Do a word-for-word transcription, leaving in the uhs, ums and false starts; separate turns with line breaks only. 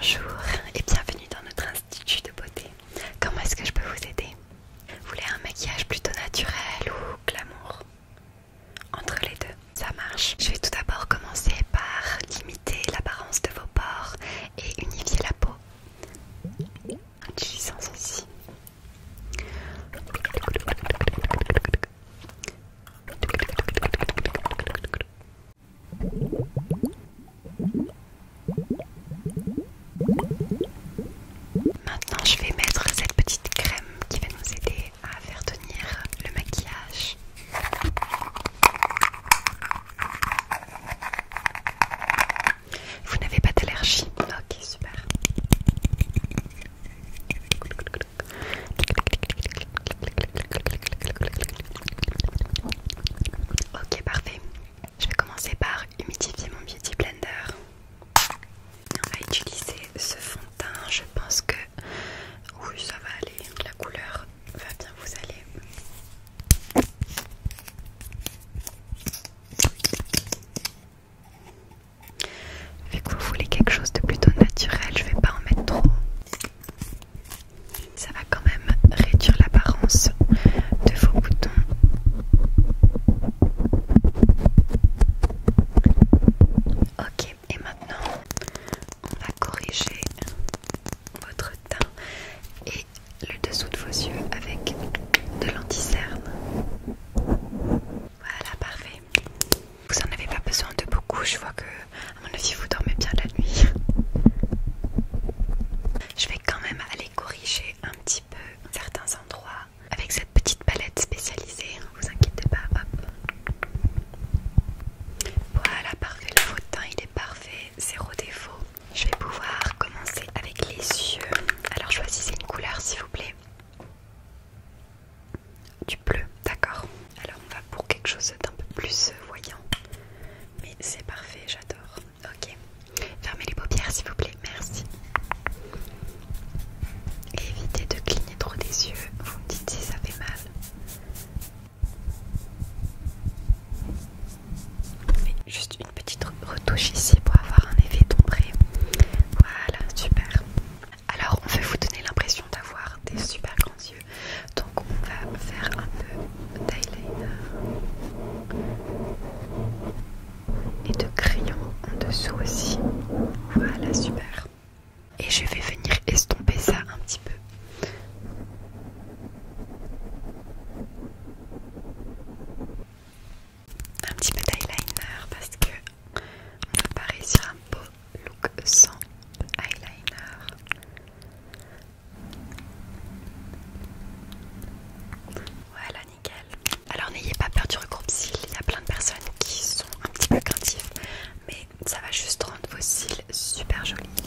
Bonjour et bienvenue dans notre institut de beauté. Comment est-ce que je peux vous aider? Vous voulez un maquillage plutôt naturel ou glamour? Entre les deux, ça marche. Je vais tout d'abord commencer par limiter l'apparence de vos pores et unifier la peau. En utilisant ceci. Maintenant, je vais mettre cette petite crème qui va nous aider à faire tenir le maquillage. Vous n'avez pas d'allergie? Ok, super. Ok, parfait. Je vais commencer par humidifier mon beauty blender. On va utiliser ce fond de teint. Je pense que oui, ça va aller. La couleur va bien vous aller. Vu que vous voulez quelque chose de plutôt naturel, je vais pas en mettre trop. Ça va quand même réduire l'apparence de vos boutons. Ok, et maintenant on va corriger votre teint et le dessous de vos yeux avec de l'anti-cerne. Voilà, parfait. Vous en avez pas besoin de beaucoup, je vois que à mon avis vous dormez bien la nuit. Je vais quand même aller corriger un petit peu certains endroits avec cette petite palette spécialisée, vous inquiétez pas, hop. Voilà, parfait, le fond de teint il est parfait, zéro défaut. Je vais pouvoir commencer avec les yeux. Alors choisissez une couleur s'il vous plaît. Du bleu, d'accord. Alors on va pour quelque chose d'un peu plus voyant. Mais c'est parfait, j'adore. Ok. Fermez les paupières s'il vous plaît, merci. Et évitez de cligner trop des yeux. Vous me dites si ça fait mal. Mais juste une petite retouche ici pour avoir un effet d'ombré. Voilà, super. Alors on veut vous donner l'impression d'avoir des super grands yeux. Donc on va faire un peu d'eyeliner et de crayon en dessous aussi. Voilà, super. Et je vais venir estomper ça un petit peu. Un petit peu d'eyeliner parce que on ne peut pas réussir un beau look sans eyeliner. Voilà, nickel. Alors n'ayez pas peur du recoupe-cils, il y a plein de personnes qui sont un petit peu craintives, mais ça va juste rendre vos cils super jolis.